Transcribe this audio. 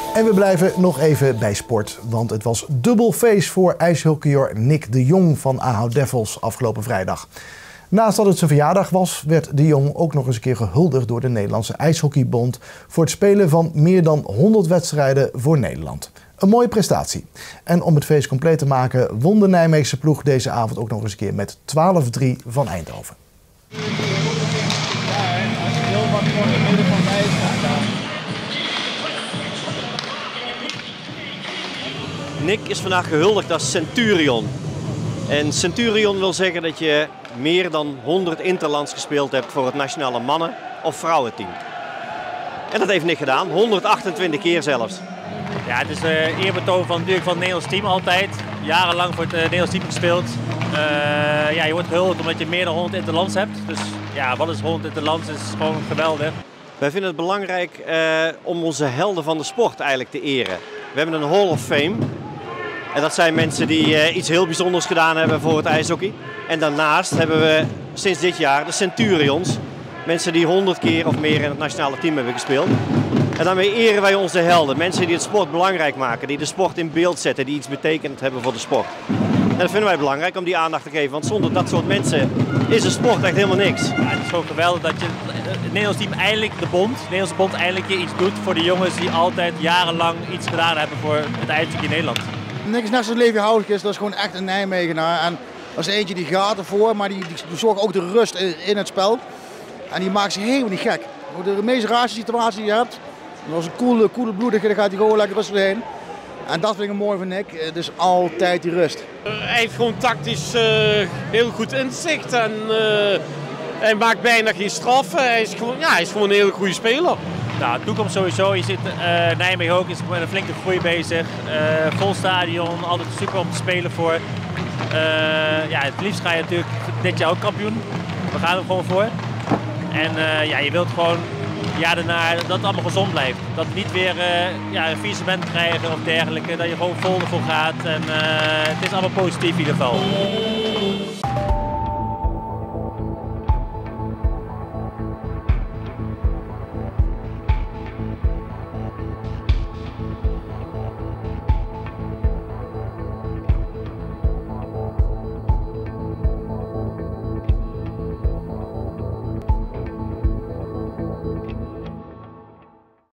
En we blijven nog even bij sport, want het was dubbel feest voor ijshockeyer Nick de Jong van Ahaut Devils afgelopen vrijdag. Naast dat het zijn verjaardag was, werd de Jong ook nog eens een keer gehuldigd door de Nederlandse IJshockeybond voor het spelen van meer dan 100 wedstrijden voor Nederland. Een mooie prestatie. En om het feest compleet te maken won de Nijmeegse ploeg deze avond ook nog eens een keer met 12-3 van Eindhoven. Nick is vandaag gehuldigd als Centurion. En Centurion wil zeggen dat je meer dan 100 interlands gespeeld hebt voor het nationale mannen- of vrouwenteam. En dat heeft Nick gedaan, 128 keer zelfs. Ja, het is een eerbetoon van het Nederlands team altijd. Jarenlang voor het Nederlands team gespeeld. Ja, je wordt gehuldigd omdat je meer dan 100 interlands hebt. Dus ja, wat is 100 interlands? Dat is gewoon geweldig. Wij vinden het belangrijk om onze helden van de sport eigenlijk te eren. We hebben een Hall of Fame. En dat zijn mensen die iets heel bijzonders gedaan hebben voor het ijshockey. En daarnaast hebben we sinds dit jaar de Centurions. Mensen die 100 keer of meer in het nationale team hebben gespeeld. En daarmee eren wij onze helden. Mensen die het sport belangrijk maken, die de sport in beeld zetten, die iets betekend hebben voor de sport. En dat vinden wij belangrijk om die aandacht te geven, want zonder dat soort mensen is de sport echt helemaal niks. Ja, het is gewoon geweldig dat het Nederlands team eindelijk, de Nederlandse bond eindelijk iets doet voor de jongens die altijd jarenlang iets gedaan hebben voor het ijshockey in Nederland. Niks net zoals Levi Houdekes, dat is gewoon echt een Nijmegenaar. En dat is eentje die gaat ervoor, maar die zorgt ook de rust in het spel. En die maakt zich helemaal niet gek. De meest rare situatie die je hebt, als een koele bloedige, dan gaat hij gewoon lekker rustig heen. En dat vind ik mooi van Nick, dus altijd die rust. Hij heeft gewoon tactisch heel goed inzicht en hij maakt bijna geen straffen. Hij is gewoon een hele goede speler. Nou, de toekomst sowieso. Je ziet Nijmegen ook is met een flinke groei bezig. Vol stadion, altijd super om te spelen voor. Ja, het liefst ga je natuurlijk dit jaar ook kampioen. We gaan er gewoon voor. En ja, je wilt gewoon ja, daarna dat het allemaal gezond blijft. Dat we niet weer een faillissement krijgen of dergelijke. Dat je gewoon vol ervoor gaat. En het is allemaal positief in ieder geval.